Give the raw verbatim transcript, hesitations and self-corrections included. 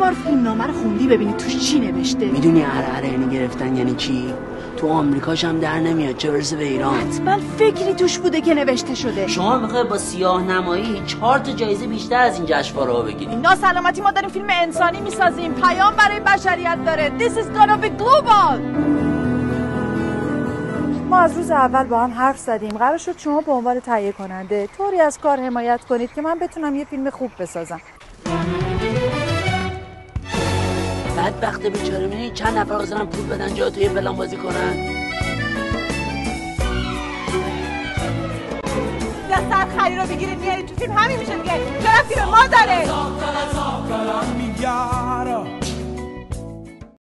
بار فیلمنامه رو خوندی ببینی توش چی نوشته؟ میدونی هره اینو گرفتن یعنی چی؟ تو آمریکاش هم در نمیاد چه برسه به ایران. حتما فکری توش بوده که نوشته شده. شما میخوای با سیاه نمایی چهار تا جایزه بیشتر از این جشنواره ها بگیری؟ ناسلامتی ما داریم فیلم انسانی میسازیم، پیام برای بشریت داره. This is gonna be global. ما از روز اول با هم حرف زدیم، قرار شد شما به عنوان تهیه کننده طوری از کار حمایت کنید که من بتونم یه فیلم خوب بسازم. بدبخت بیچاره، می‌بینی چند نفر حاضرن پول بدن جا توی فلان بازی کنن. دست از خری رو بگیرید میارید تو فیلم، همین میشه دیگه. چرا فیلم ما داره؟